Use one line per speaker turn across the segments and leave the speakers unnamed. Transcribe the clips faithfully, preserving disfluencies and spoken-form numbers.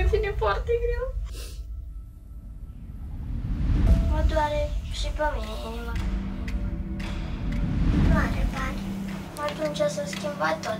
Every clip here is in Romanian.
mi vine foarte greu.
Mă doare și pe mine inima. Nu are bani. Atunci o să schimba tot.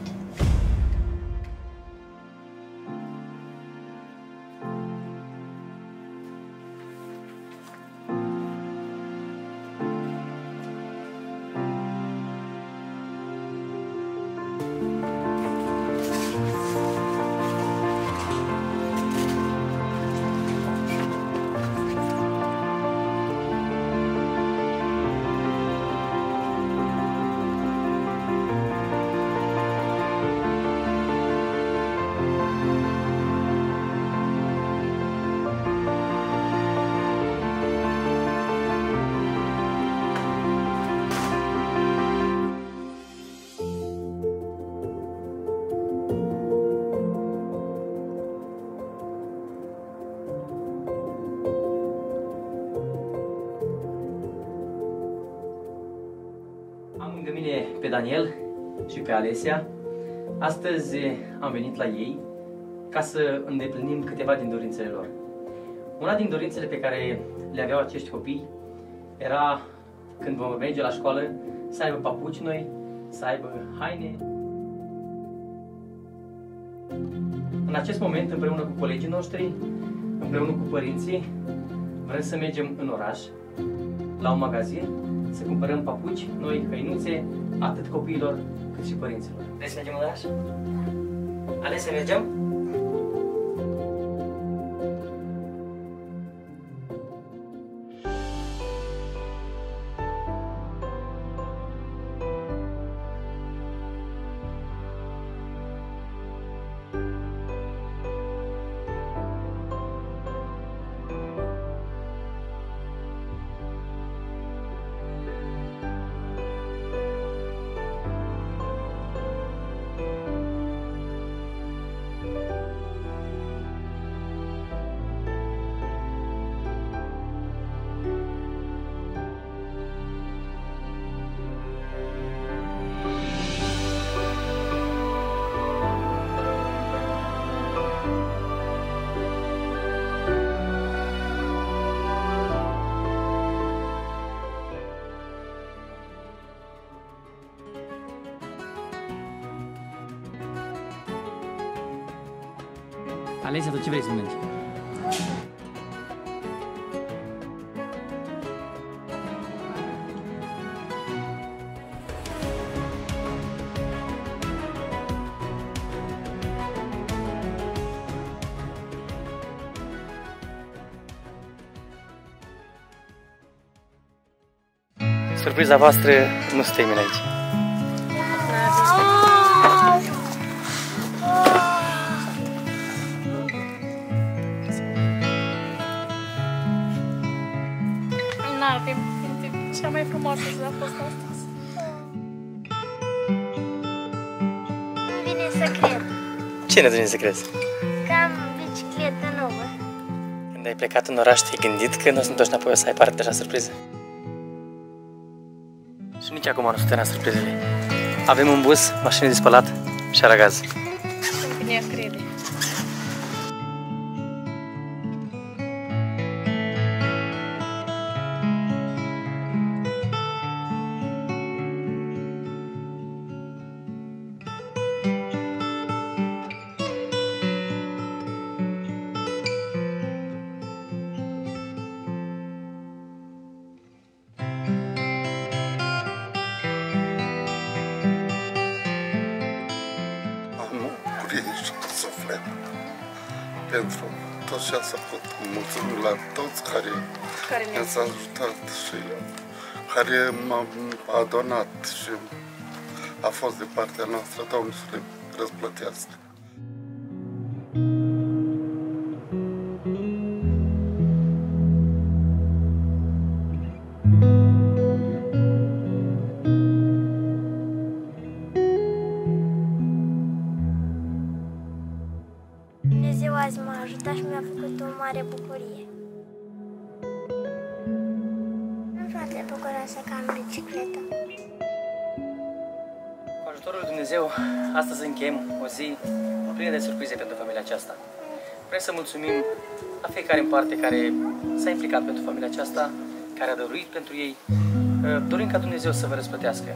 Am lângă mine pe Daniel și pe Alesia. Astăzi am venit la ei ca să îndeplinim câteva din dorințele lor. Una din dorințele pe care le aveau acești copii era, când vom merge la școală, să aibă papuci noi, să aibă haine. În acest moment, împreună cu colegii noștri, împreună cu părinții, vrem să mergem în oraș, la un magazin, să cumpărăm papuci, noi, hăinuțe, atât copiilor cât și părinților. Vrei să mergem în oraș? Da. Ales să mergem? Alesia, tu ce vrei să mergi? Surpriza voastră nu se termină aici.
Cea mai frumoasă zi a fost astăzi.
Nu vine să cred.
Ce nu vine să crezi?
Că am bicicletă nouă.
Când ai plecat în oraș, te-ai gândit că nu o să întorci înapoi, o să ai parte de așa surpriză? Și nici acum nu suntem la surprizele. Avem un bus, mașină de spălat și aragaz.
Nu vine a crede.
Suflet pentru tot ce ați făcut. Mulțumim la toți care,
care
ne-ați ajutat și care m-a adonat și a fost de partea noastră. Domnul să le răsplătească.
Dumnezeu azi m-a ajutat și mi-a făcut o mare bucurie. Nu foarte bucuroasă că am bicicletă.
Cu ajutorul lui Dumnezeu, astăzi încheiem o zi plină de surprize pentru familia aceasta. Vrem să mulțumim la fiecare în parte care s-a implicat pentru familia aceasta, care a dăruit pentru ei. Dorim ca Dumnezeu să vă răsplătească.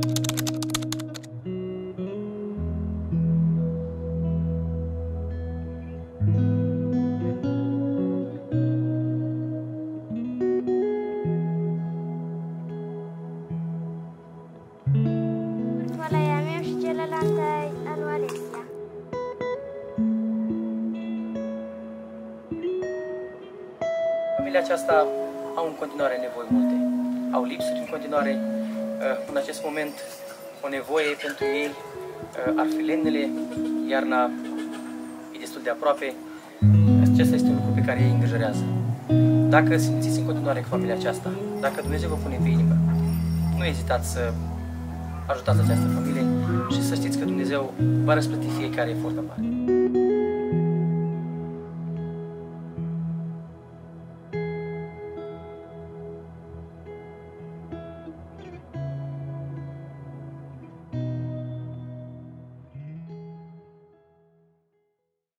Familia aceasta au în continuare nevoi multe. Au lipsuri în continuare. În acest moment, o nevoie pentru ei ar fi lemnele, iarna e destul de aproape. Acesta este un lucru pe care ei îngrijorează. Dacă simțiți în continuare cu familia aceasta, dacă Dumnezeu vă pune pe inimă, nu ezitați să ajutați această familie și să știți că Dumnezeu va răsplăti fiecare efort în parte.